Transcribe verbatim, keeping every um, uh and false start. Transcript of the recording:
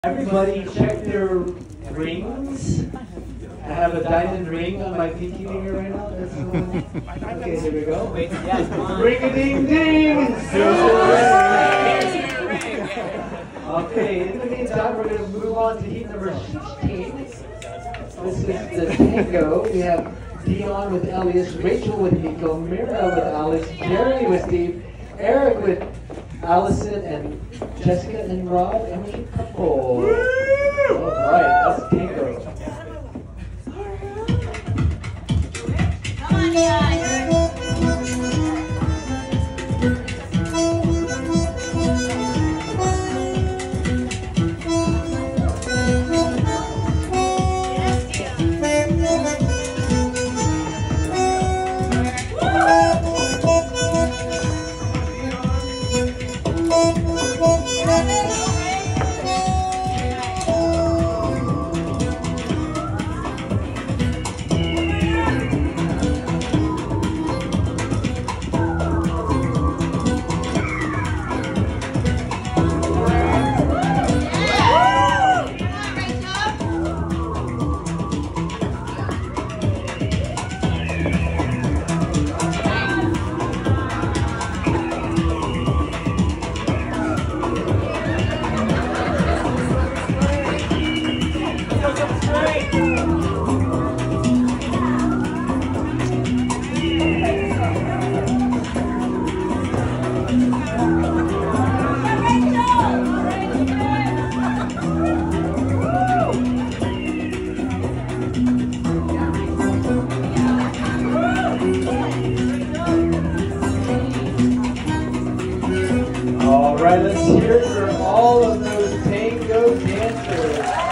Everybody check their rings. I have a diamond ring on my pinky finger right now. That's the one. Okay, here we go. Ring-a-ding-ding! Okay, in the meantime, we're going to move on to heat number sixteen. This is the Tango. We have Dion with Elias, Rachel with Nico, Mira with Alex, Jeremy with Steve, Eric with Allison, and Jessica and Rob, and we're a couple. Alright, that's Tango. Come on, guys. All right, let's hear it for all of those Tango dancers.